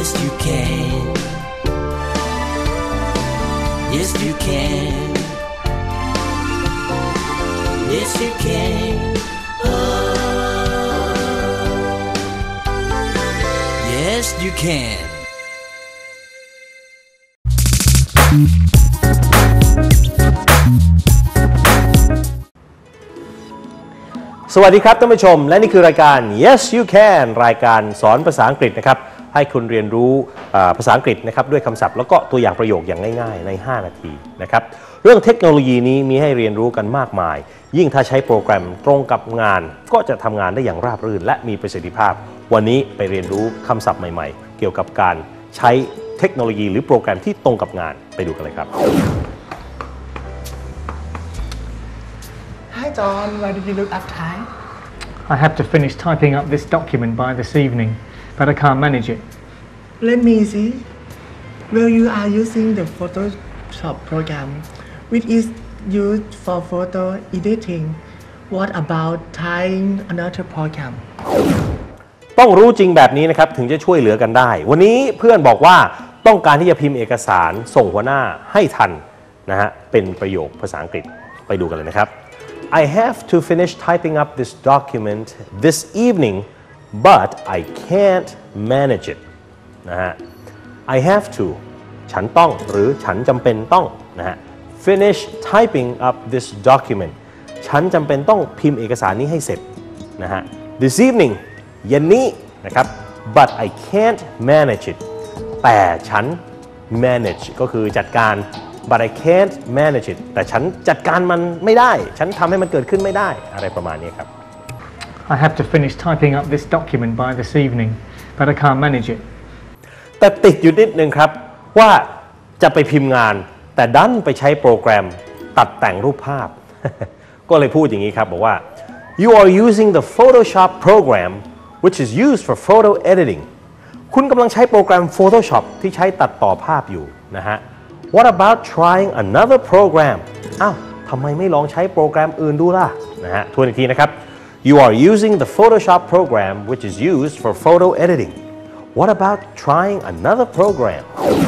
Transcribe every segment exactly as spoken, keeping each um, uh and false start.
Yes you can Yes you can Yes you can oh. Yes you can สวัสดีครับท่านผู้ชมและนี่คือรายการ Yes You Can รายการสอนภาษาอังกฤษนะครับให้คุณเรียนรู้ภาษาอังกฤษนะครับด้วยคำศัพท์แล้วก็ตัวอย่างประโยคอย่างง่ายๆในห้านาทีนะครับเรื่องเทคโนโลยีนี้มีให้เรียนรู้กันมากมายยิ่งถ้าใช้โปรแกรมตรงกับงานก็จะทำงานได้อย่างราบรื่นและมีประสิทธิภาพวันนี้ไปเรียนรู้คำศัพท์ใหม่ๆเกี่ยวกับการใช้เทคโนโลยีหรือโปรแกรมที่ตรงกับงานไปดูกันเลยครับ Hi John, why did you look uptight? I have to finish typing up this document by this evening, but I can't manage it. Let me see. Well, you are using the Photoshop program, which is used for photo editing. What about trying another program? ต้องรู้จริงแบบนี้นะครับถึงจะช่วยเหลือกันได้วันนี้เพื่อนบอกว่าต้องการที่จะพิมพ์เอกสารส่งหัวหน้าให้ทันนะฮะเป็นประโยคภาษาอังกฤษไปดูกันเลยนะครับI have to finish typing up this document this evening, but I can't manage it. นะฮะ I have to ฉันต้องหรือฉันจำเป็นต้องนะฮะ finish typing up this document ฉันจำเป็นต้องพิมพ์เอกสารนี้ให้เสร็จนะฮะ this evening เย็นนี้นะครับ but I can't manage it แต่ฉัน manage ก็คือจัดการbut I can't manage it แต่ฉันจัดการมันไม่ได้ฉันทำให้มันเกิดขึ้นไม่ได้อะไรประมาณนี้ครับ I have to finish typing up this document by this evening, but I can't manage it. แต่ติดอยู่นิดนึงครับว่าจะไปพิมพ์งานแต่ดันไปใช้โปรแกรมตัดแต่งรูปภาพ ก็เลยพูดอย่างนี้ครับบอกว่า you are using the Photoshop program which is used for photo editing คุณกำลังใช้โปรแกรม Photoshop ที่ใช้ตัดต่อภาพอยู่นะฮะWhat about trying another program อ้าวทำไมไม่ลองใช้โปรแกรมอื่นดูล่ะนะฮะทวนอีกทีนะครับ You are using the Photoshop program which is used for photo editing What about trying another program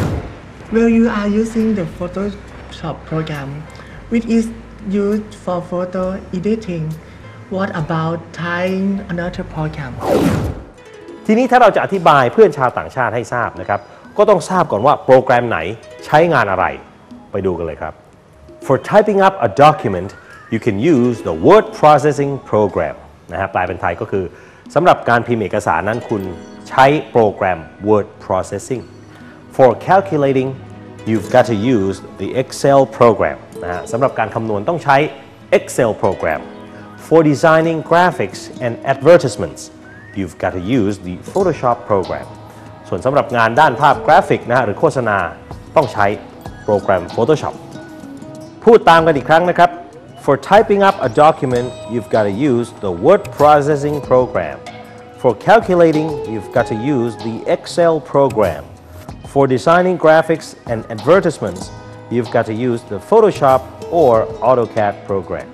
Well, you are using the Photoshop program, which is used for photo editing. What about trying another program ทีนี้ถ้าเราจะอธิบายเพื่อนชาวต่างชาติให้ทราบนะครับก็ต้องทราบก่อนว่าโปรแกรมไหนใช้งานอะไรไปดูกันเลยครับ For typing up a document you can use the word processing program นะฮะแปลเป็นไทยก็คือสำหรับการพิมพ์เอกสารนั้นคุณใช้โปรแกรม word processing For calculating you've got to use the Excel program นะฮะสำหรับการคำนวณต้องใช้ Excel program For designing graphics and advertisements you've got to use the Photoshop programส่วนสำหรับงานด้านภาพกราฟิกนะหรือโฆษณาต้องใช้โปรแกรม Photoshop พูดตามกันอีกครั้งนะครับ For typing up a document you've got to use the word processing program For calculating you've got to use the Excel program For designing graphics and advertisements you've got to use the Photoshop or AutoCAD program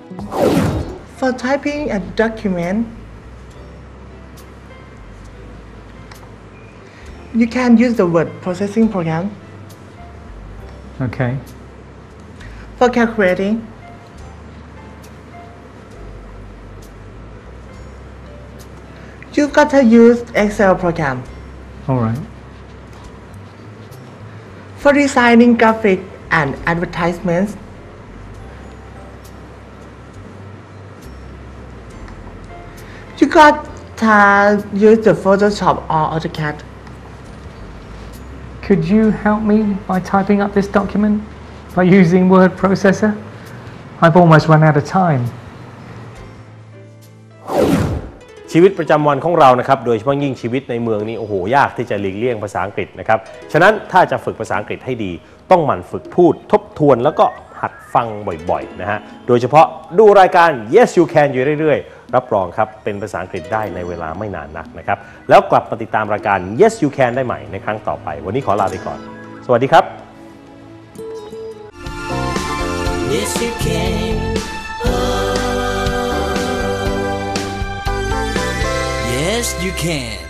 For typing a document You can use the word processing program. Okay. For calculating, you've got to use Excel program. All right. For designing graphic and advertisements, you got to use the Photoshop or AutoCAD. Could you help me by typing up this document by using word processor? I've almost run out of time. ชีวิตประจำวันของเรานะครับโดยเฉพาะยิ่งชีวิตในเมืองนี้โอ้โหยากที่จะหลีกเลี่ยงภาษาอังกฤษนะครับฉะนั้นถ้าจะฝึกภาษาอังกฤษให้ดีต้องหมั่นฝึกพูดทบทวนแล้วก็หัดฟังบ่อยๆนะฮะโดยเฉพาะดูรายการ Yes You Can อยู่เรื่อยๆรับรองครับเป็นภาษาอังกฤษได้ในเวลาไม่นานนักนะครับแล้วกลับมาติดตามรายการ Yes You Can ได้ใหม่ในครั้งต่อไปวันนี้ขอลาไปก่อนสวัสดีครับ Yes you can oh. Yes you can